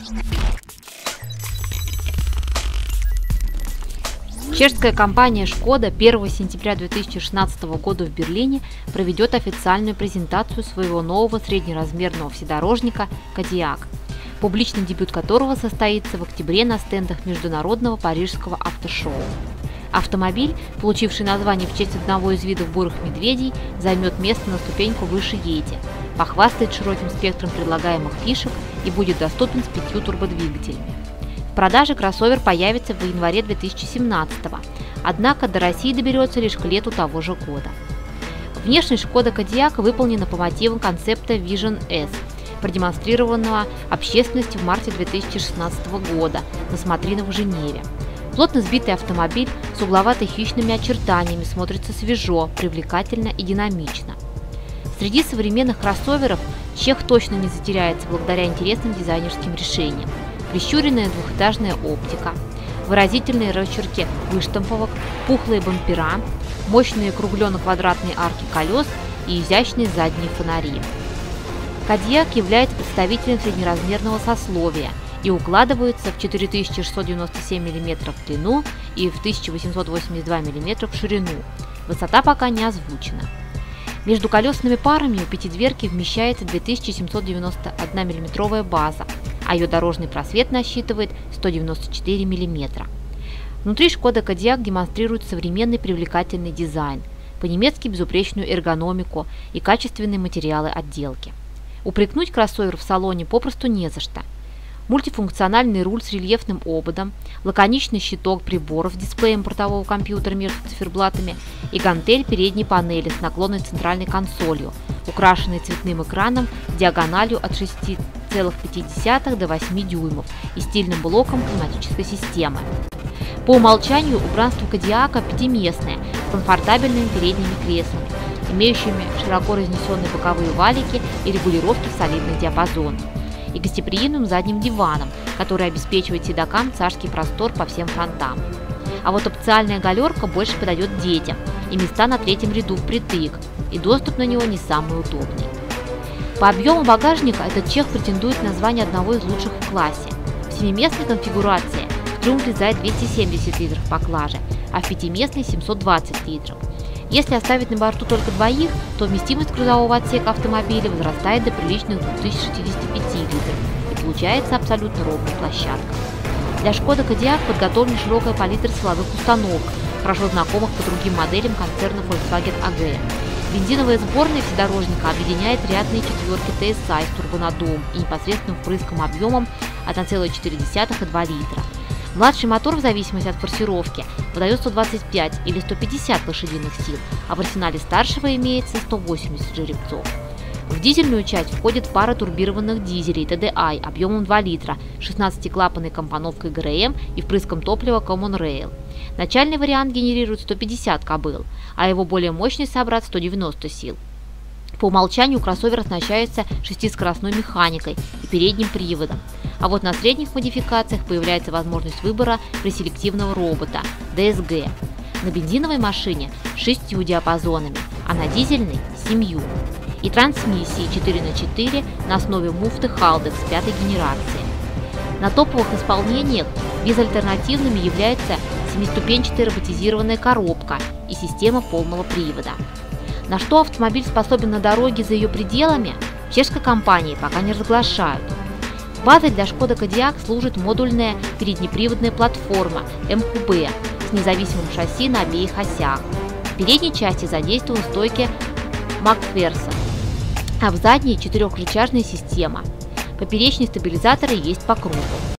Чешская компания «Шкода» 1 сентября 2016 года в Берлине проведет официальную презентацию своего нового среднеразмерного вседорожника «Кодиак», публичный дебют которого состоится в октябре на стендах Международного парижского автошоу. Автомобиль, получивший название в честь одного из видов бурых медведей, займет место на ступеньку выше Йети, похвастает широким спектром предлагаемых фишек и будет доступен с 5 турбодвигателями. В продаже кроссовер появится в январе 2017, однако до России доберется лишь к лету того же года. Внешность Шкода Кодиак выполнена по мотивам концепта Vision S, продемонстрированного общественности в марте 2016 года на смотринах в Женеве. Плотно сбитый автомобиль с угловато-хищными очертаниями смотрится свежо, привлекательно и динамично. Среди современных кроссоверов чех точно не затеряется благодаря интересным дизайнерским решениям. Прищуренная двухэтажная оптика, выразительные росчерки выштамповок, пухлые бампера, мощные кругленно-квадратные арки колес и изящные задние фонари. Кодиак является представителем среднеразмерного сословия и укладывается в 4697 мм в длину и в 1882 мм в ширину. Высота пока не озвучена. Между колесными парами у пятидверки вмещается 2791 мм база, а ее дорожный просвет насчитывает 194 мм. Внутри Шкода Кодиак демонстрирует современный привлекательный дизайн, по-немецки безупречную эргономику и качественные материалы отделки. Упрекнуть кроссовер в салоне попросту не за что. Мультифункциональный руль с рельефным ободом, лаконичный щиток приборов с дисплеем бортового компьютера между циферблатами и гантель передней панели с наклонной центральной консолью, украшенной цветным экраном диагональю от 6,5 до 8 дюймов и стильным блоком климатической системы. По умолчанию убранство Кодиака пятиместное, с комфортабельными передними креслами, имеющими широко разнесенные боковые валики и регулировки в солидных диапазонах, и гостеприимным задним диваном, который обеспечивает седокам царский простор по всем фронтам. А вот опциальная галерка больше подойдет детям, и места на третьем ряду впритык, и доступ на него не самый удобный. По объему багажника этот чех претендует на звание одного из лучших в классе. В семиместной конфигурации в трюм влезает 270 литров поклажи, а в пятиместной 720 литров. Если оставить на борту только двоих, то вместимость грузового отсека автомобиля возрастает до приличных 2065 литров и получается абсолютно ровная площадка. Для Шкода Кодиак подготовлена широкая палитра силовых установок, хорошо знакомых по другим моделям концерна Volkswagen AG. Бензиновая сборная вседорожника объединяет рядные четверки TSI с турбонаддувом и непосредственным впрыском объемом 1,4 и 2 литра. Младший мотор в зависимости от форсировки выдает 125 или 150 лошадиных сил, а в арсенале старшего имеется 180 жеребцов. В дизельную часть входит пара турбированных дизелей TDI объемом 2 литра, 16-клапанной компоновкой ГРМ и впрыском топлива Common Rail. Начальный вариант генерирует 150 кобыл, а его более мощный собрат 190 сил. По умолчанию кроссовер оснащается 6-скоростной механикой и передним приводом, а вот на средних модификациях появляется возможность выбора преселективного робота DSG. На бензиновой машине 6 диапазонами, а на дизельной 7. И трансмиссии 4х4 на основе муфты Haldex 5-й генерации. На топовых исполнениях безальтернативными является 7-ступенчатая роботизированная коробка и система полного привода. На что автомобиль способен на дороге за ее пределами, чешской компании пока не разглашают. Базой для Шкода Кодиак служит модульная переднеприводная платформа МКБ с независимым шасси на обеих осях. В передней части задействованы стойки Макферсон, а в задней 4-рычажная система. Поперечные стабилизаторы есть по кругу.